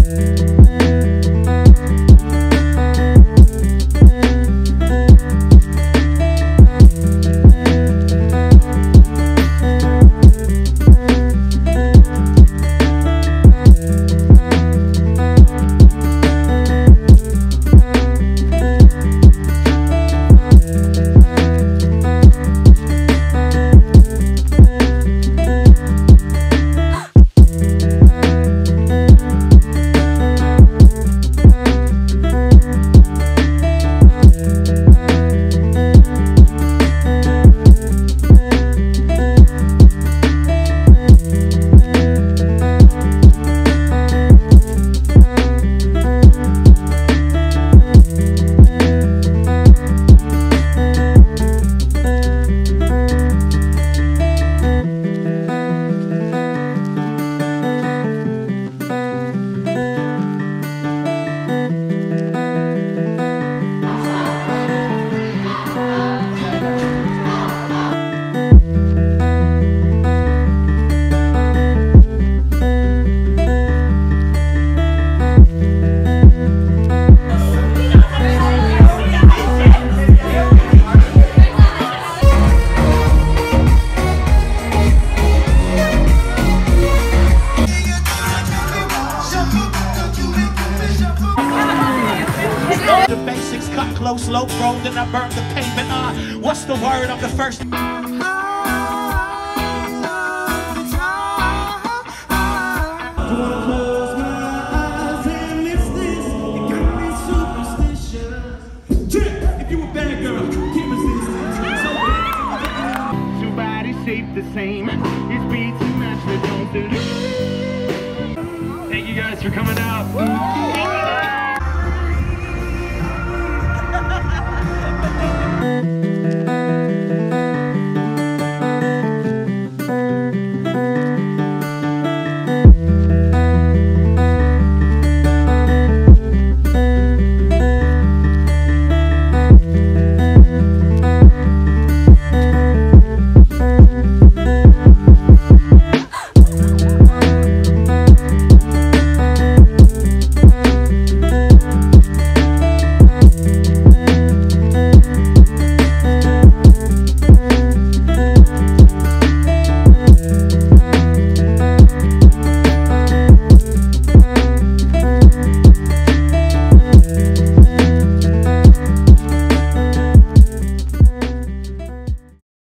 The basics cut close, low road, and I burnt the pavement. What's the word of the first? If you a bad girl, keep resisting. Two bodies shaped the same. It's beats and match the don't. Thank you guys for coming out.